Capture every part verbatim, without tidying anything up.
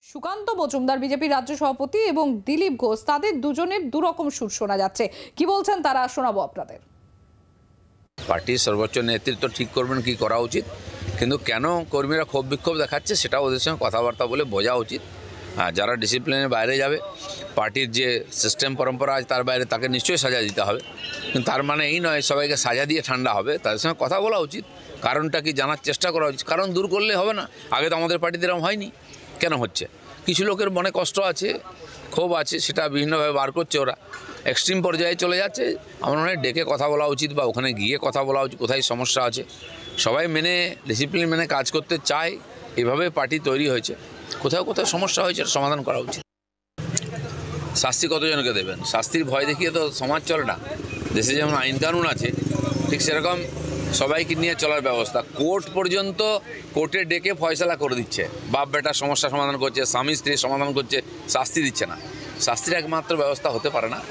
Sukanta Majumdar BJP রাজ্য সভাপতি এবং দিলীপ ঘোষ তাদের দুজনের দুরকম সুর শোনা যাচ্ছে। কি বলছেন তারা শোনাবো আপনাদের। পার্টির সর্বোচ্চ নেতৃত্ব ঠিক করবেন কি করা উচিত, কিন্তু কেন কর্মীরা ক্ষোভ বিক্ষোভ দেখাচ্ছে সেটা ওদের সঙ্গে কথাবার্তা বলে বোঝা উচিত। হ্যাঁ, যারা ডিসিপ্লিনের বাইরে যাবে, পার্টির যে সিস্টেম পরম্পরা আছে তার বাইরে, তাকে নিশ্চয়ই সাজা দিতে হবে, কিন্তু তার মানে এই নয় সবাইকে সাজা দিয়ে ঠান্ডা হবে। তাদের সঙ্গে কথা বলা উচিত, কারণটা কি জানার চেষ্টা করা উচিত। কারণ দূর করলে হবে না। আগে তো আমাদের পার্টিতে এরকম হয়নি, কেন হচ্ছে? কিছু লোকের মনে কষ্ট আছে, ক্ষোভ আছে, সেটা বিভিন্নভাবে বার করছে। ওরা এক্সট্রিম পর্যায়ে চলে যাচ্ছে। আমার মনে হয় ডেকে কথা বলা উচিত, বা ওখানে গিয়ে কথা বলা উচিত কোথায় সমস্যা আছে। সবাই মেনে ডিসিপ্লিন মেনে কাজ করতে চায়, এভাবে পার্টি তৈরি হয়েছে। কোথাও কোথাও সমস্যা হয়েছে, সমাধান করা উচিত। শাস্তি কতজনকে দেবেন? শাস্তির ভয় দেখিয়ে তো সমাজ চলে না। দেশে যেমন আইন কানুন আছে, ঠিক সেরকম সবাইকে নিয়ে চলার ব্যবস্থা। কোর্ট পর্যন্ত কোর্টে ডেকে ফয়সালা করে দিচ্ছে, বাপ বেটার সমস্যা সমাধান করছে, স্বামী স্ত্রীর সমাধান করছে, শাস্তি দিচ্ছে না। শাস্তির একমাত্র ব্যবস্থা হতে পারে না।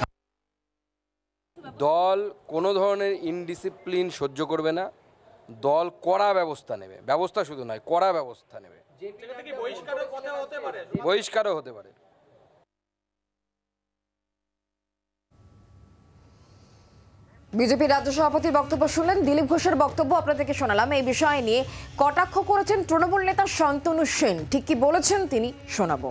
দল কোনো ধরনের ইনডিসিপ্লিন সহ্য করবে না। দল কড়া ব্যবস্থা নেবে, ব্যবস্থা শুধু নয়, কড়া ব্যবস্থা নেবে। বহিষ্কারও হতে পারে। বিজেপি রাজ্য সভাপতির বক্তব্য শুনলেন। দিলীপ ঘোষের বক্তব্য আপনাদেরকে শোনালাম। এই বিষয় নিয়ে কটাক্ষ করেছেন তৃণমূল নেতা শান্তনু সেন। ঠিক কি বলেছেন তিনি শোনাবো।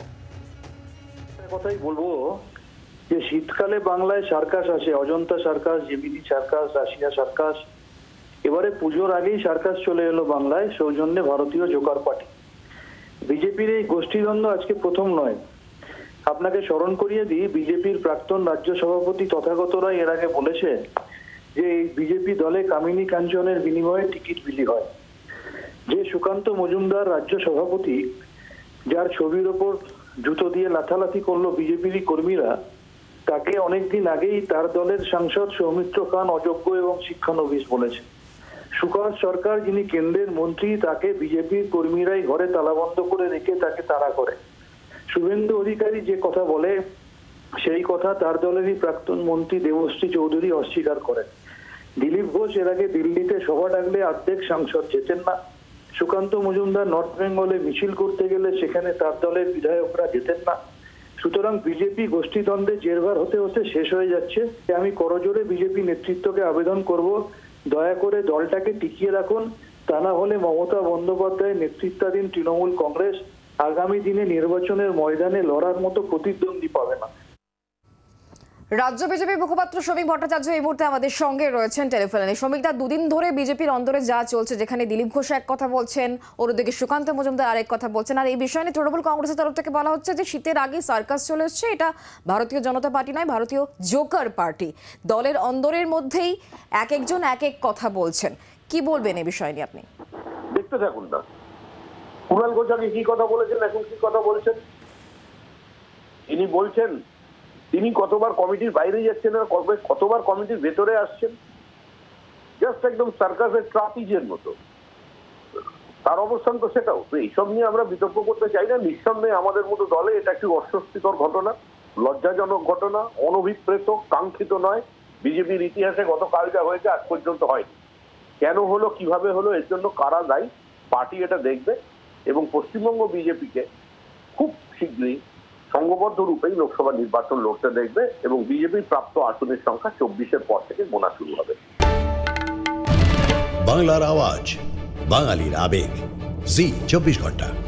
কথাই বলবো যে শীতকালে বাংলায় সার্কাস আসে, Ajanta circus, Gemini circus, Russia circus. এবারে পুজোর আগেই সার্কাস চলে এলো বাংলায়, সৌজন্যে ভারতীয় জোকার পার্টি। বিজেপির এই গোষ্ঠীদ্বন্দ্ব আজকে প্রথম নয়। আপনাকে স্মরণ করিয়ে দিই, বিজেপির প্রাক্তন রাজ্য সভাপতি তথাগতরা এর আগে বলেছে যে এই বিজেপি দলে কামিনী কাঞ্চনের বিনিময়ে টিকিট বিলি হয়। যে সুকান্ত মজুমদার রাজ্য সভাপতি, যার ছবির ওপর জুতো দিয়ে লাথালাথি করলো বিজেপিরই কর্মীরা, তাকে অনেকদিন আগেই তার দলের সাংসদ সৌমিত্র খান অযোগ্য এবং শিক্ষানবিশ বলেছে। সুকান্ত সরকার, যিনি কেন্দ্রের মন্ত্রী, তাকে বিজেপির কর্মীরাই ঘরে তালাবন্ধ করে রেখে তাকে তাড়া করে। শুভেন্দু অধিকারী যে কথা বলে, সেই কথা তার দলেরই প্রাক্তন মন্ত্রী দেবশ্রী চৌধুরী অস্বীকার করেন। দিলীপ ঘোষ এর আগে দিল্লিতে সভা ডাকলে অর্ধেক সাংসদ যেতেন না। সুকান্ত মজুমদার নর্থ বেঙ্গলে মিছিল করতে গেলে সেখানে তার দলের বিধায়করা যেতেন না। সুতরাং বিজেপি গোষ্ঠীদ্বন্দ্বে জেরবার হতে হতে শেষ হয়ে যাচ্ছে। আমি করজোড়ে বিজেপি নেতৃত্বকে আবেদন করব, দয়া করে দলটাকে টিকিয়ে রাখুন। তা না হলে মমতা বন্দ্যোপাধ্যায়ের নেতৃত্বাধীন তৃণমূল কংগ্রেস আগামী দিনে নির্বাচনের ময়দানে লড়ার মতো প্রতিদ্বন্দ্বী পাবে না। রাজ্য বিজেপি মুখপাত্র শ্রমিক ভট্টাচার্য এই মুহূর্তে আমাদের সঙ্গে রয়েছেন টেলিফোনে। শ্রমিকদা, দুদিন ধরে বিজেপির অন্দরে যা চলছে, যেখানে দিলীপ ঘোষ এক কথা বলছেন, অন্যদিকে সুকান্ত মজুমদার আরেক কথা বলছেন, আর এই বিষয় নিয়ে তৃণমূল কংগ্রেসের তরফ থেকে বলা হচ্ছে যে শীতের আগে সার্কাস চলে এসছে, এটা ভারতীয় জনতা পার্টি নয়, ভারতীয় জোকার পার্টি। দলের অন্দরের মধ্যেই এক একজন এক এক কথা বলছেন। কি বলবেন এই বিষয় নিয়ে আপনি? দেখতে থাকুন না, কুণাল ঘোষ আগে কি কথা বলেছেন, এখন কি কথা বলছেন। তিনি বলছেন তিনি কতবার কমিটির বাইরে যাচ্ছেন না, কতবার কমিটির ভেতরে আসছেন, জাস্ট একদম সার্কাসের ট্রাপিজের মতো। তার অবস্থান তো সেটাও। তো এইসব নিয়ে আমরা বিতর্ক করতে চাই না। নিঃসন্দেহে আমাদের মতো দলে এটা একটি অস্বস্তিকর ঘটনা, লজ্জাজনক ঘটনা, অনভিপ্রেত, কাঙ্ক্ষিত নয়। বিজেপির ইতিহাসে গতকাল যা হয়েছে আজ পর্যন্ত হয়নি। কেন হলো, কিভাবে হলো, এর জন্য কারা দায়ী, পার্টি এটা দেখবে এবং পশ্চিমবঙ্গ বিজেপিকে খুব শীঘ্রই সংঘবদ্ধ রূপেই লোকসভা নির্বাচন লড়তে দেখবে এবং বিজেপির প্রাপ্ত আসনের সংখ্যা চব্বিশের পর থেকে গোনা শুরু হবে। বাংলার আওয়াজ, বাঙালির আবেগ, জি চব্বিশ ঘন্টা।